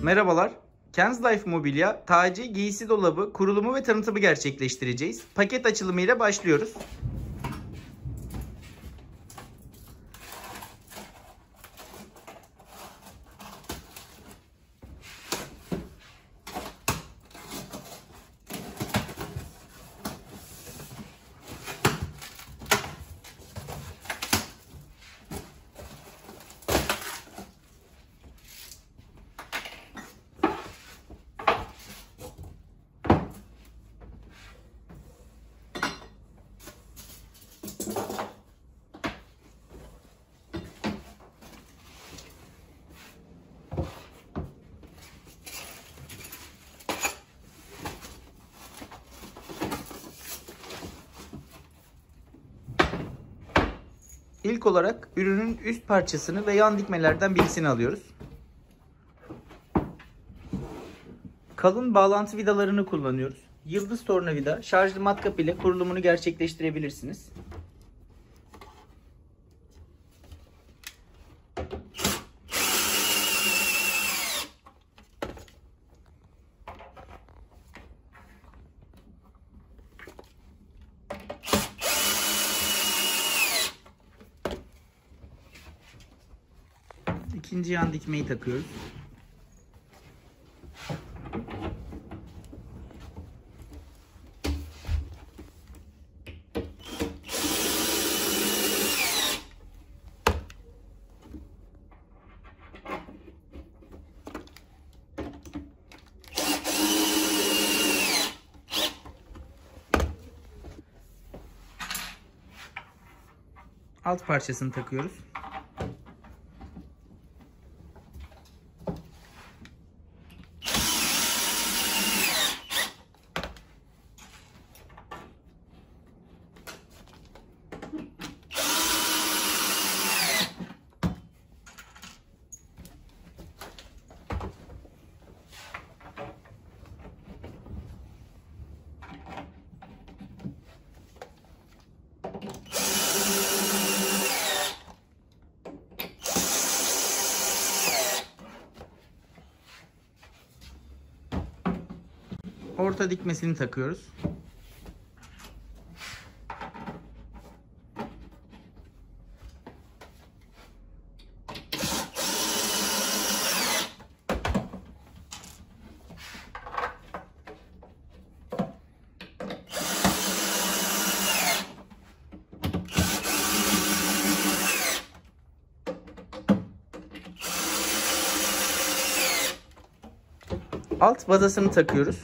Merhabalar. Kenz Life Mobilya, tacı, giysi dolabı, kurulumu ve tanıtımı gerçekleştireceğiz. Paket açılımı ile başlıyoruz. İlk olarak ürünün üst parçasını ve yan dikmelerden birisini alıyoruz. Kalın bağlantı vidalarını kullanıyoruz. Yıldız tornavida, şarjlı matkap ile kurulumunu gerçekleştirebilirsiniz. İkinci yan dikmeyi takıyoruz. Alt parçasını takıyoruz. Orta dikmesini takıyoruz. Alt bazasını takıyoruz.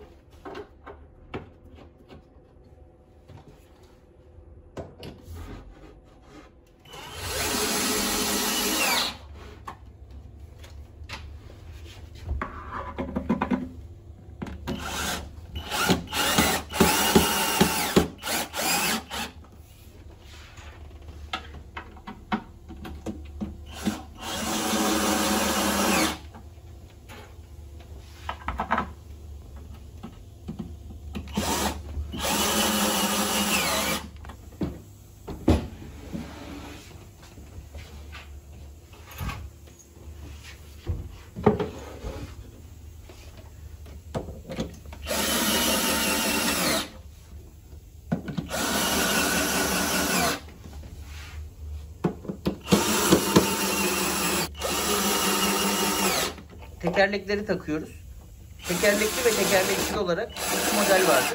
Tekerlekleri takıyoruz. Tekerlekli ve tekerleksiz olarak iki model vardır.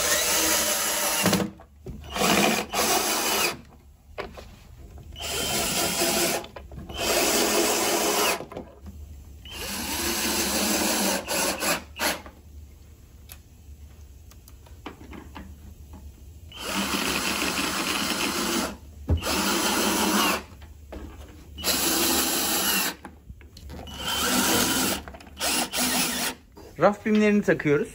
Raf bimlerini takıyoruz.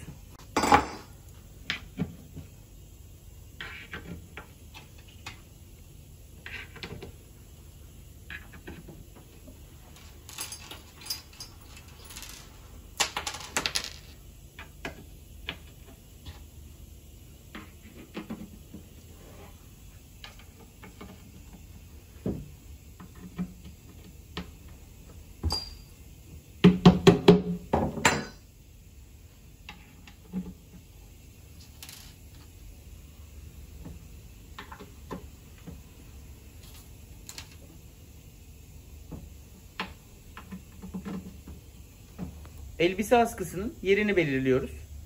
Elbise askısının yerini belirliyoruz.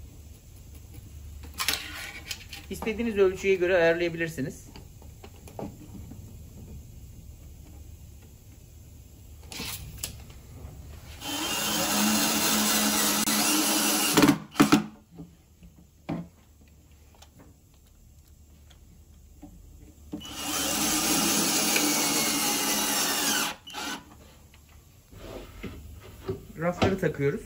İstediğiniz ölçüye göre ayarlayabilirsiniz. Rafları takıyoruz.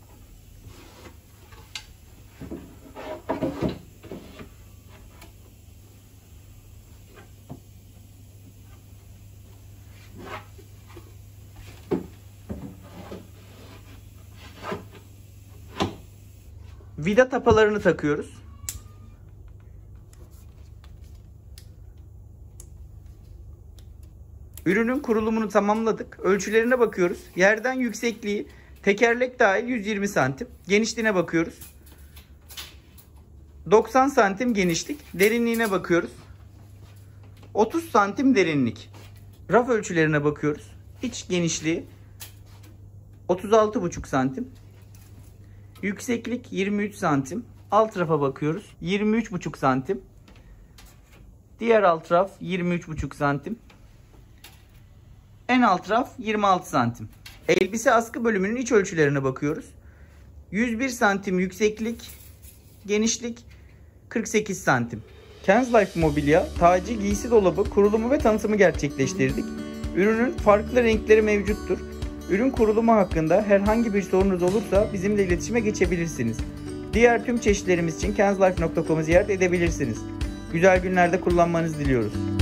Vida tapalarını takıyoruz. Ürünün kurulumunu tamamladık. Ölçülerine bakıyoruz. Yerden yüksekliği tekerlek dahil 120 santim. Genişliğine bakıyoruz. 90 santim genişlik. Derinliğine bakıyoruz. 30 santim derinlik. Raf ölçülerine bakıyoruz. İç genişliği 36,5 santim. Yükseklik 23 santim. Alt rafa bakıyoruz. 23,5 santim. Diğer alt raf 23,5 santim. En alt raf 26 santim. Elbise askı bölümünün iç ölçülerine bakıyoruz. 101 santim yükseklik, genişlik 48 santim. Kenz Life Mobilya, tacı, giysi dolabı, kurulumu ve tanıtımı gerçekleştirdik. Ürünün farklı renkleri mevcuttur. Ürün kurulumu hakkında herhangi bir sorunuz olursa bizimle iletişime geçebilirsiniz. Diğer tüm çeşitlerimiz için kenzlife.com'u ziyaret edebilirsiniz. Güzel günlerde kullanmanızı diliyoruz.